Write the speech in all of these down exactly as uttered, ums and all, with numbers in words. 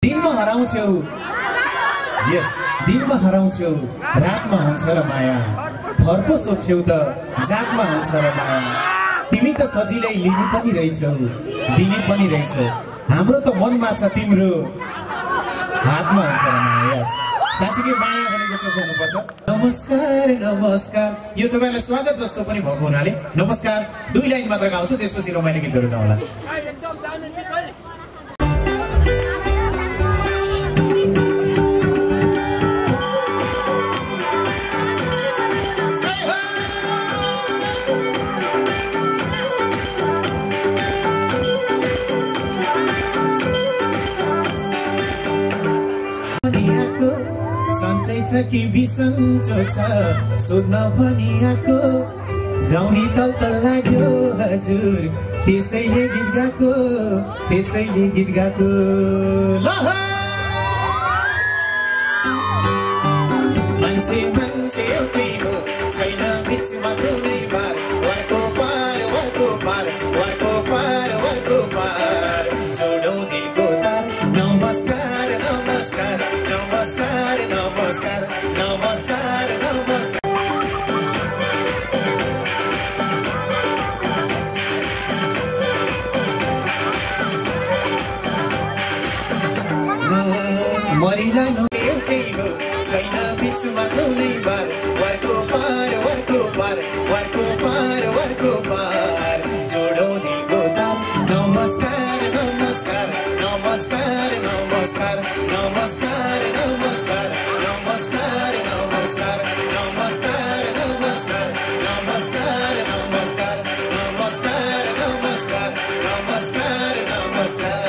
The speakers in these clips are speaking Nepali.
दिनमा हराउँछौ यस दिनमा हराउँछौ रातमा हुन्छ र माया फर्को सोध्छौ त जातमा हुन्छ र माया तिमी त सजिलै लिने पनि रहेछौ दिने पनि रहेछौ हाम्रो त मनमा छ तिम्रो हातमा हुन्छ र माया यस साँच्चीकै माया भनेको चाहिँ भन्नुपर्छ। नमस्कार नमस्कार यो तपाईँलाई स्वागत जस्तो पनि भएको हुनाले नमस्कार दुई लाइन मात्र गाउँछु त्यसपछि रमाइलो गीतहरू गाउँला। सन्चै छ कि बिसन्चो छ सोध्न भनिआएको गाउने तल लाग्यो हजुर त्यसैले गीत गाएको त्यसैले गीत गाएको मान्छे मान्छे एउटै हो छैन बिचमा कुनै बार वरको पार वरको पार वरको पार वरको पार जोडौँ दिलको तार नमस्कार नमस्कार नमस्कार नमस्कार नमस्कार नमस्कार मरिला एउटै हो छैन बिचमा कुनै बार वरको पार वरको पार वरको पार वरको पार जोडौँ दिलको तार नमस्कार नमस्कार नमस्कार नमस्कार नमस्कार नमस्कार नमस्कार नमस्कार नमस्कार नमस्कार नमस्कार नमस्कार नमस्कार नमस्कार नमस्कार नमस्कार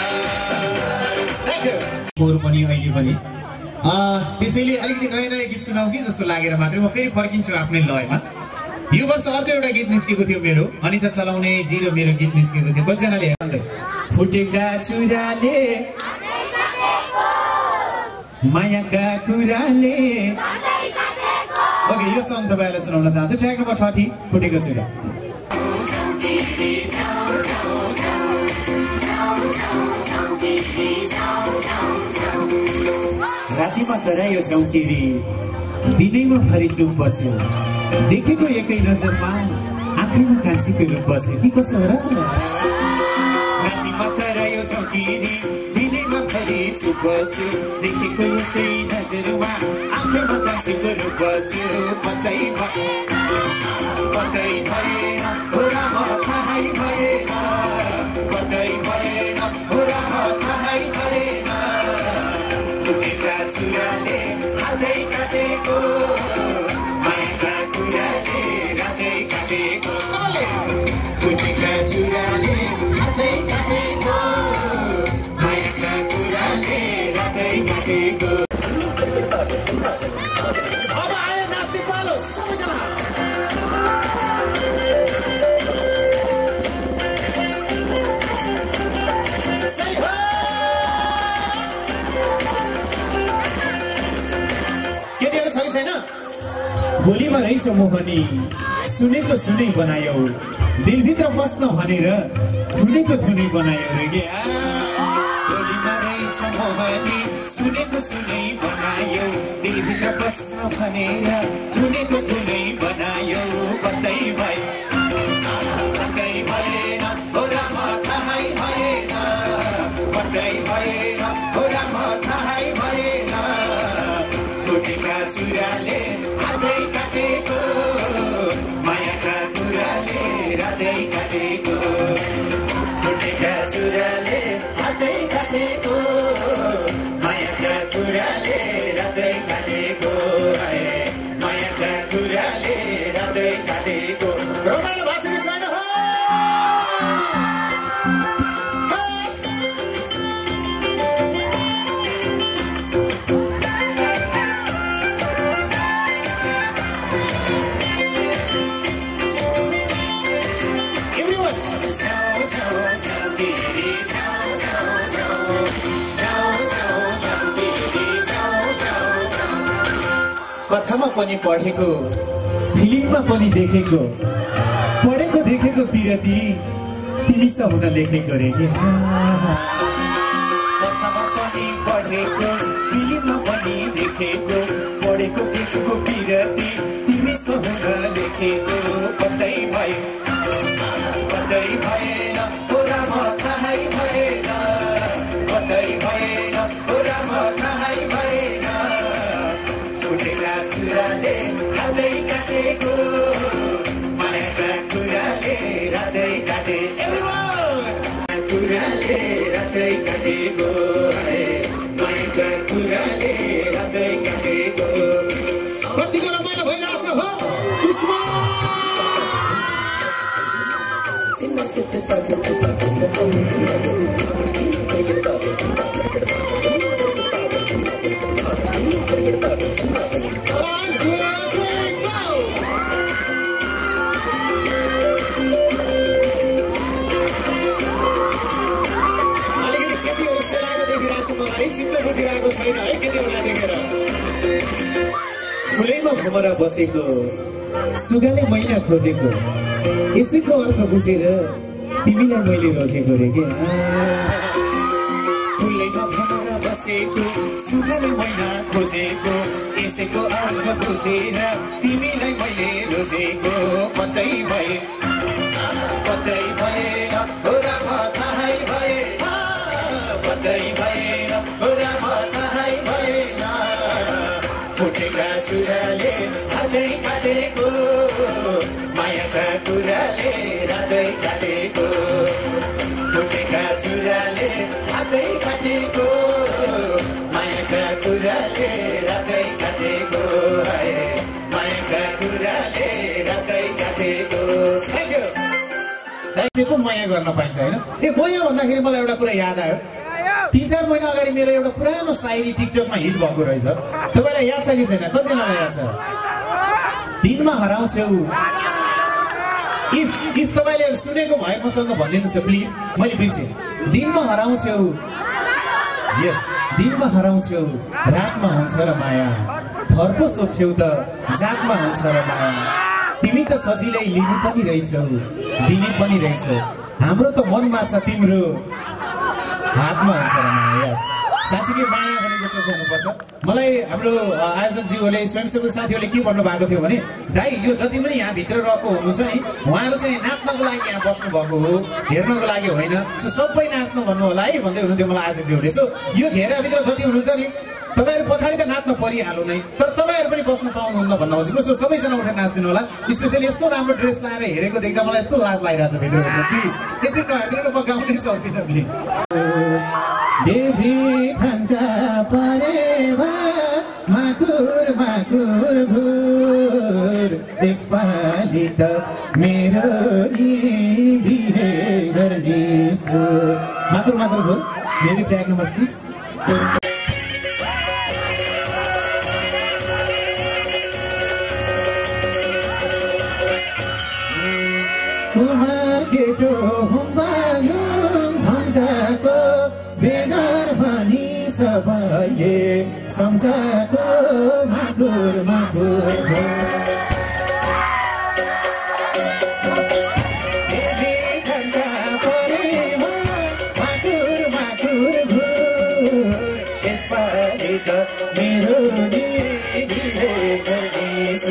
पनि अहिले पनि त्यसैले अलिकति नयाँ नयाँ गीत सुनाऊ कि जस्तो लागेर मात्रै म फेरि फर्किन्छु आफ्नै लयमा। यो वर्ष अर्को एउटा गीत निस्केको थियो मेरो अनिता चलाउने जिरो मेरो गीत निस्केको थियो कतिजनाले फुटेका चुराले मायाका कुराले ओके यो सङ तपाईँलाई सुनाउन चाहन्छु ट्र्याक नम्बर थर्टी फुटेको चुरा। रातिमा करायो झौकेरी दिनैमा भरि चुप बस्यो देखेको एकै नजरमा आँखैमा कान्छीको रूप बस्यो कि कसो र रातिमा करायो झौकेरी दिनैमा भरि चुप बस्यो देखेको एकै नजरमा आँखैमा कान्छीको रूप बस्यो पत्तै पत्तै भएन हो राम थाहै भएन पत्तै भएन हो राम थाहै भएन चुराले हातै काटेको मायाका कुराले रातै काटेको फुटेका चुराले हातै काटेको मायाका कुराले रातै काटेको। अब आयो नाच्ने पालो सबैजना छैन भोलिमा रहेछ मोहनी सुनेको सुनै बनायो दिलभित्र बस्न भनेर धुनेको धुनै बनायो रे के भोलिमा रहेछ मोहनी सुनेको सुनै बनायो दिलभित्र बस्न भनेर धुनेको धुनै बनायो बत्तै भए बत्तै भएन हो राम थाहै भएन बत्तै भएन हो राम थाहै भएन फुटेका चुराले हातै काटेको मायाका कुराले रातै काटेको फुटेका चुराले हातै काटेको मायाका कुराले रातै काटेको मायाका कुराले रातै काटेको। रमाइलो भएको छ छैन हो कथामा पनि पढेको फिल्ममा पनि देखेको पढेको देखेको पिरती तिमी सब हुन लेखेको रे के कथामा पनि देखेको फिल्ममा पनि देखेको पढेको देखेको बिरती तिमीसँग लेखेको बन्दै भए बन्दै भएन पुरा म थाहै भएन बन्दै भएन पुरा म थाहै भएन फुटेका छुराले रातै काटेको मायाका कुराले रातै काटे कुराले रातै काटेको मायाका कुराले रातै काटेको कतिको रमाइलो भइरहेछ हो कुसुमा बुझिरहेको छैन है केटी बेला देखेर फुलैमा भमरा बसेको सुगाले मैना खोजेको यसैको अर्थ बुझेर तिमीलाई मैले रोजेको रे के फुलैमा भमरा बसेको सुगाले मैना खोजेको यसैको अर्थ बुझेर तिमीलाई मैले रोजेको पत्तै भए पत्तै भएन पुरा म थाहै भएन पत्तै भएन पुरा म थाहै भएन फुटेका छुराले हातै काटेको मायाका कुराले रातै काटेको फुटेका छुराले हातै काटेको मायाका कुराले रातै काटेको मायाका कुराले रातै काटेको पो माया गर्न पाइन्छ होइन ए माया भन्दाखेरि मलाई एउटा कुरा याद आयो तीन चार महिना अगाडि मेरो एउटा पुरानो सायरी टिकटकमा हिट भएको रहेछ तपाईँलाई याद छ कि छैन कतिजनालाई याद छ दिनमा हराउँछौ इफ इफ तपाईँले सुनेको भए मसँग भनिदिनुहोस् प्लिज मैले बिर्सेँ दिनमा हराउँछौ यस दिनमा हराउँछौ रातमा हुन्छ र माया फर्को सोध्छौ त जातमा हुन्छ र माया तिमी त सजिलै लिनु पनि रहेछौ दिने पनि रहेछौ हाम्रो त मनमा छ तिम्रो हातमा हुन्छ र माया यस साँच्चीकै माया भनेको चाहिँ गर्नुपर्छ मलाई हाम्रो आयोजकज्यूहरूले स्वयंसेवक साथीहरूले के भन्नुभएको थियो भने दाइ यो जति पनि यहाँभित्र रहेको हुनुहुन्छ नि उहाँहरू चाहिँ नाच्नको लागि यहाँ बस्नु भएको हो हेर्नको लागि होइन सो सबै नाच्नु भन्नु होला है भन्दै हुनुहुन्थ्यो मलाई आयोजकज्यूहरूले सो यो घेराभित्र जति हुनुहुन्छ नि तपाईँहरू पछाडि त नाच्न परिहाल्नु नै तर तपाईँहरू पनि बस्न पाउनुहुन्न भन्न खोजेको सो सबैजना उठेर नाच्दिनु होला स्पेसली यस्तो राम्रो ड्रेस लगाएर हेरेको देख्दा मलाई यस्तो लाज लागिरहेछ भित्रभित्र प्लिज यसरी नहेरिदिनु म गाउँदै सक्दिनँ प्लिज देवी खानका परेवा माकुर माकुर घुर यसपालि त मेरो नि बिहे गर्ने छु माकुर माकुर घुर देवी ट्र्याक नम्बर सिक्स कुमार केटो हुम्बालु भन्छ बेगर भनी सबैले सम्झाको माकुर माकुर माकुर माकुर घुर यसपालि त मेरो नि बिहे गर्नेछु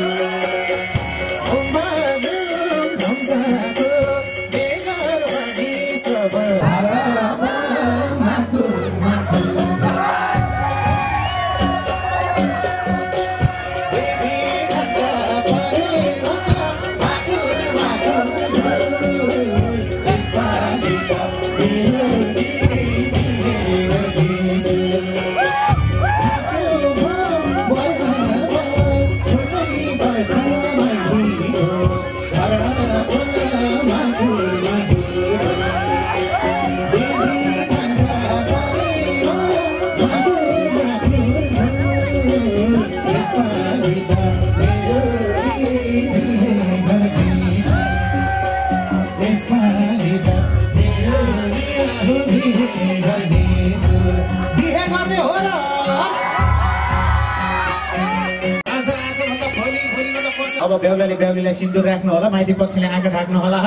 अब बेहुलाले बेहुलीलाई सिन्दुर राख्नु होला माइती पक्षले आँखा ढाक्नु होला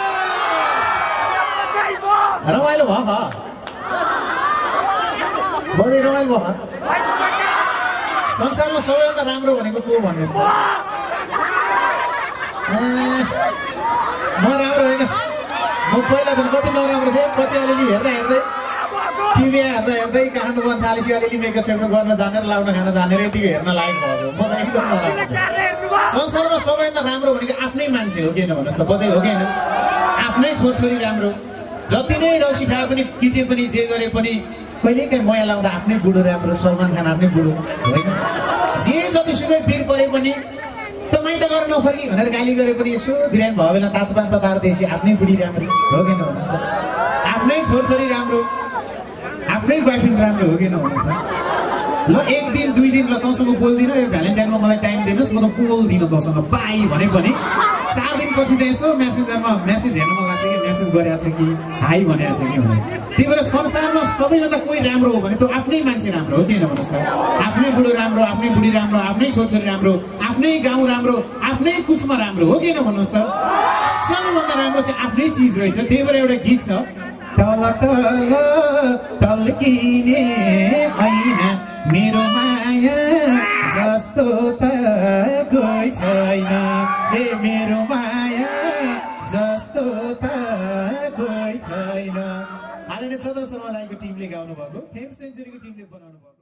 रमाइलो भयो बढी रमाइलो भयो संसारमा सबैभन्दा राम्रो भनेको को भन्नुहोस् त म राम्रो होइन म पहिला झन् कति नराम्रो थिएँ पछि अलिअलि हेर्दा हेर्दै टिभी हेर्दा हेर्दै काठमाडौँ बन्द थालेपछि अलिअलि मेकअप सेकअप गर्न जानेर लाउन खान जानेर यतिको हेर्न लायक भयो म त एकदम नराम्रो संसारमा सबैभन्दा राम्रो भनेको आफ्नै मान्छे हो किन भन्नुहोस् त बजै हो कि होइन आफ्नै छोरछोरी राम्रो जति नै रौसी खाए पनि किटे पनि जे गरे पनि कहिलेकाहीँ मया लाउँदा आफ्नै बुढो राम्रो सलमान खान आफ्नै बुढो होइन जे जतिसुकै फिर परे पनि तपाईँ त गरेर नफर्की भनेर गाली गरे पनि यसो बिरामी भयो बेला तातो पानी तताएर दिएपछि आफ्नै बुढी राम्रो हो किन भन्नुहोस् त आफ्नै छोरछोरी राम्रो आफ्नै बोयफ्रेन्ड राम्रो हो किन भन्नुहोस् त ल एक दिन दुई दिन ल तँसँग बोल्दिनँ यो भ्यालेन्टाइनमा मलाई टाइम दिनुहोस् म त बोल्दिनँ तँसँग पाइ भने पनि चार दिनपछि चाहिँ यसो मेसेजरमा मेसेज हेर्न मन लाग्छ कि मेसेज गरेको छ कि हाई भनेको छ कि भने त्यही भएर संसारमा सबैभन्दा कोही राम्रो हो भने त्यो आफ्नै मान्छे राम्रो हो किन भन्नुहोस् त आफ्नै बुढो राम्रो आफ्नै बुढी राम्रो आफ्नै छोरछोरी राम्रो आफ्नै गाउँ राम्रो आफ्नै कुसमा राम्रो हो किन भन्नुहोस् त सबैभन्दा राम्रो चाहिँ आफ्नै चिज रहेछ त्यही भएर एउटा गीत छ तल तल तल्किने ऐना मेरो माया जस्तो त कोही छैन ए मेरो माया जस्तो त कोही छैन आदरणीय चन्द्र शर्मा दाइको टिमले गाउनु भएको फेम सेन्चुरीको टिमले बनाउनु भएको